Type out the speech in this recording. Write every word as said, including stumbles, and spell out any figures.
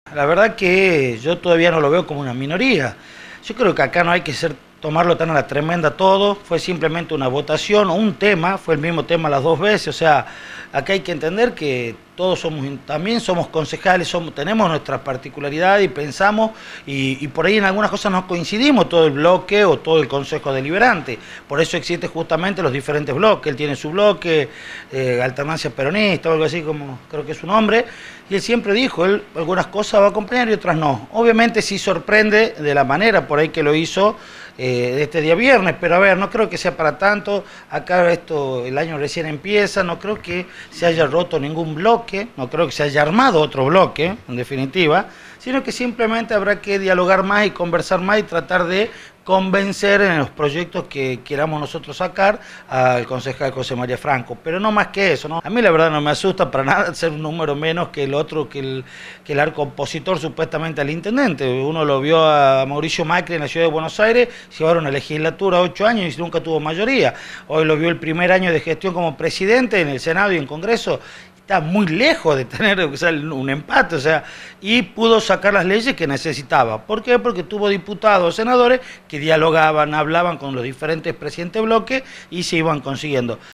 La verdad que yo todavía no lo veo como una minoría. Yo creo que acá no hay que ser, tomarlo tan a la tremenda todo, fue simplemente una votación o un tema, fue el mismo tema las dos veces, o sea, acá hay que entender que todos somos, también somos concejales, somos, tenemos nuestras particularidades y pensamos, y, y por ahí en algunas cosas no coincidimos todo el bloque o todo el consejo deliberante, por eso existen justamente los diferentes bloques, él tiene su bloque, eh, Alternancia Peronista o algo así como creo que es su nombre, y él siempre dijo, él algunas cosas va a acompañar y otras no. Obviamente sí sorprende de la manera por ahí que lo hizo eh, este día viernes, pero a ver, no creo que sea para tanto, acá esto, el año recién empieza, no creo que se haya roto ningún bloque, no creo que se haya armado otro bloque, en definitiva, sino que simplemente habrá que dialogar más y conversar más y tratar de convencer en los proyectos que queramos nosotros sacar al concejal José María Franco, pero no más que eso, ¿no? A mí la verdad no me asusta para nada ser un número menos que el otro, que el, que el arco opositor supuestamente al intendente. Uno lo vio a Mauricio Macri en la ciudad de Buenos Aires, llevaron una legislatura ocho años y nunca tuvo mayoría. Hoy lo vio el primer año de gestión como presidente en el Senado y en Congreso, está muy lejos de tener, o sea, un empate, o sea, y pudo sacar las leyes que necesitaba. ¿Por qué? Porque tuvo diputados, senadores que dialogaban, hablaban con los diferentes presidentes de bloque y se iban consiguiendo.